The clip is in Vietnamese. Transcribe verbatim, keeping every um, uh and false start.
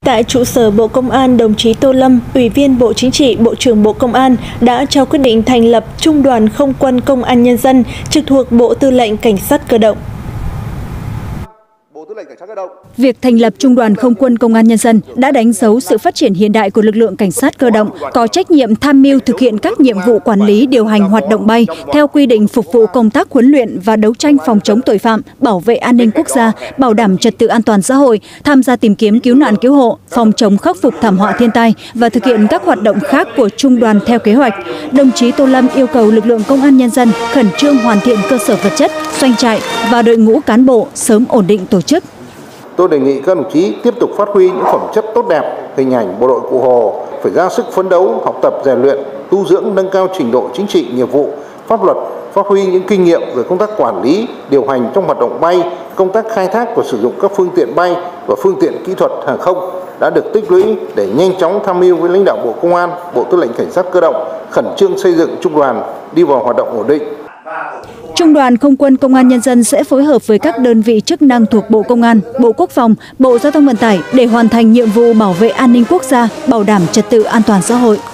Tại trụ sở Bộ Công an, đồng chí Tô Lâm, Ủy viên Bộ Chính trị, Bộ trưởng Bộ Công an đã trao quyết định thành lập Trung đoàn Không quân Công an Nhân dân trực thuộc Bộ Tư lệnh Cảnh sát Cơ động. Việc thành lập Trung đoàn Không quân Công an Nhân dân đã đánh dấu sự phát triển hiện đại của lực lượng cảnh sát cơ động, có trách nhiệm tham mưu thực hiện các nhiệm vụ quản lý điều hành hoạt động bay theo quy định, phục vụ công tác huấn luyện và đấu tranh phòng chống tội phạm, bảo vệ an ninh quốc gia, bảo đảm trật tự an toàn xã hội, tham gia tìm kiếm cứu nạn cứu hộ, phòng chống khắc phục thảm họa thiên tai và thực hiện các hoạt động khác của trung đoàn theo kế hoạch. Đồng chí Tô Lâm yêu cầu lực lượng Công an Nhân dân khẩn trương hoàn thiện cơ sở vật chất, doanh trại và đội ngũ cán bộ sớm ổn định tổ chức. Tôi đề nghị các đồng chí tiếp tục phát huy những phẩm chất tốt đẹp, hình ảnh bộ đội Cụ Hồ, phải ra sức phấn đấu, học tập, rèn luyện, tu dưỡng, nâng cao trình độ chính trị, nghiệp vụ, pháp luật, phát huy những kinh nghiệm về công tác quản lý, điều hành trong hoạt động bay, công tác khai thác và sử dụng các phương tiện bay và phương tiện kỹ thuật hàng không đã được tích lũy để nhanh chóng tham mưu với lãnh đạo Bộ Công an, Bộ Tư lệnh Cảnh sát Cơ động khẩn trương xây dựng trung đoàn đi vào hoạt động ổn định. Trung đoàn Không quân Công an Nhân dân sẽ phối hợp với các đơn vị chức năng thuộc Bộ Công an, Bộ Quốc phòng, Bộ Giao thông Vận tải để hoàn thành nhiệm vụ bảo vệ an ninh quốc gia, bảo đảm trật tự an toàn xã hội.